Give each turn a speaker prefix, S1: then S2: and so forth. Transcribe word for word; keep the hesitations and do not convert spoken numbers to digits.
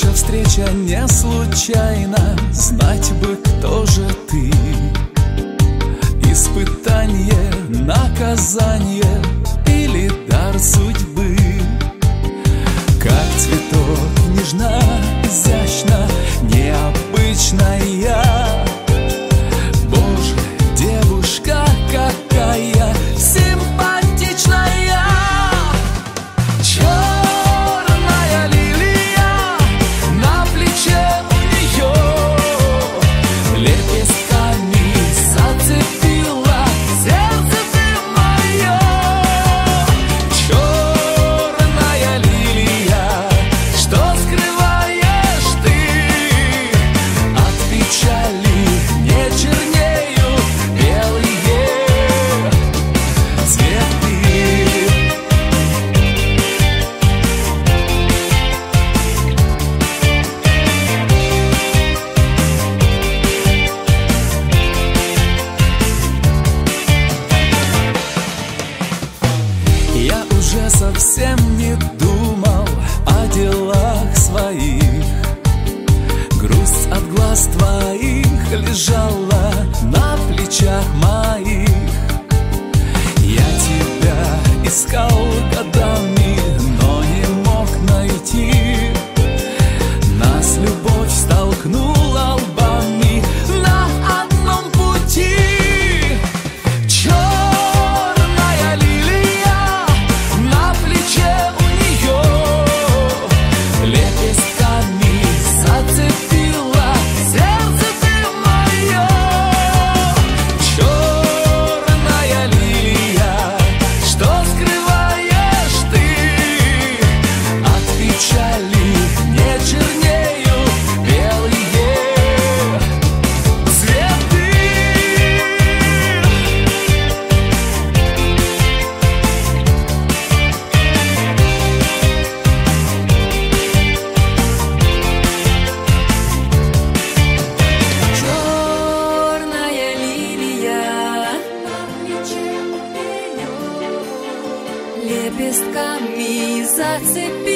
S1: Наша встреча не случайна, знать бы, кто же ты. Испытание, наказание или дар судьбы. Как цветок, нежна, изящна, необычная. Боже, девушка какая симпатичная. Черная лилия на плече у нее, лепестками зацепила сердце ты мое. Черная лилия, что скрываешь ты от печали, не чернею белые цветы. Я уже совсем не думал о делах своих. Грусть от глаз твоих лежала на плечах моих. Я тебя искал годами, но не мог найти. Нас любовь столкнула лбами на одном пути. Черная лилия на плече у нее, лепестками зацепила сердце ты мое. Черная лилия, что скрываешь ты от печали, не чернею белые цветы.
S2: Черная лилия лепестками зацепила